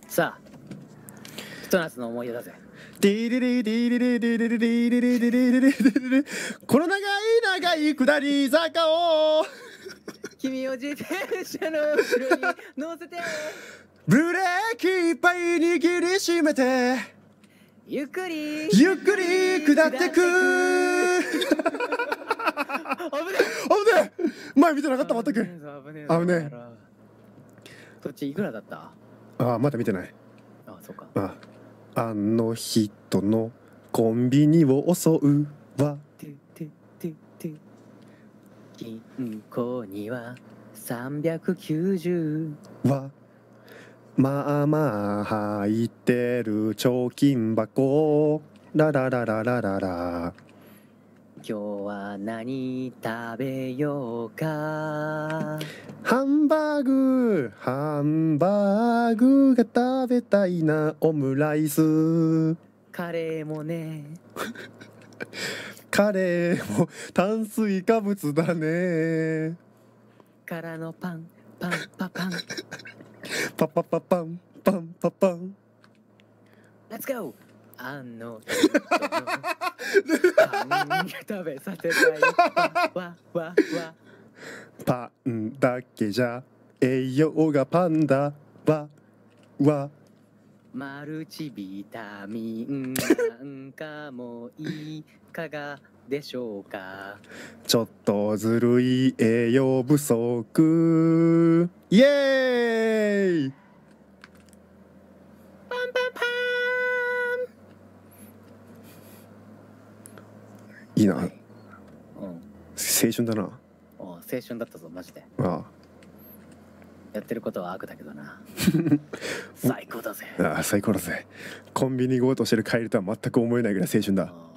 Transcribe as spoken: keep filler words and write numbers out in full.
さあ、ひと夏の思い出だぜ。 ディリリディリリディリリディリリディリリディリリディリこの長い長い下り坂を君を自転車の後ろに乗せてブレーキいっぱい握りしめてゆっくりゆっくり下ってく危ね危ねえ前見てなかった全く危ねえぞ危ねえぞ危ねえそっちいくらだった？ ああまだ見てないあ、そうか。 ああの人のコンビニを襲うわてててて銀行にはさんびゃくきゅうじゅうわまあまあ入ってる貯金箱ラララララララ今日は何食べようか。 ハンバーグハンバーグが食べたいなオムライスカレーもね。 カレーも炭水化物だねからのパンパンパパンパパパパンパンパパンレッツゴー。あの人のパン食べさせたいわわわパンだけじゃ栄養がパンだわわマルチビタミンなんかもいかがでしょうか。 ちょっとずるい栄養不足イエーイパンパンパいいな、 ン。うん。 青春だなお青春だったぞマジで。 あやってることは悪だけどな。最高だぜ。 あああ最高だぜコンビニ強盗してる帰りとは全く思えないぐらい青春だあ